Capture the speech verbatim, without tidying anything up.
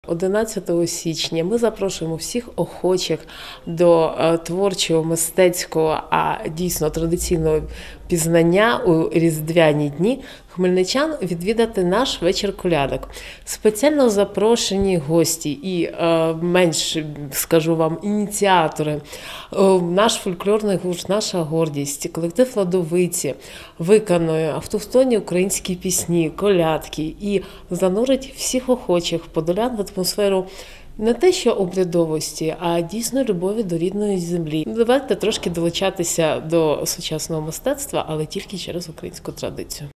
одинадцятого січня ми запрошуємо всіх охочих до творчого, мистецького, а дійсно традиційного пізнання у різдвяні дні хмельничан відвідати наш вечір колядок. Спеціально запрошені гості і е, менш, скажу вам, ініціатори. Е, наш фольклорний гурт, наша гордість, колектив «Ладовиці» виконує автохтонні українські пісні, колядки і занурить всіх охочих подолян в атмосферу не те, що обрядовості, а дійсно любові до рідної землі. Давайте трошки долучатися до сучасного мистецтва, але тільки через українську традицію.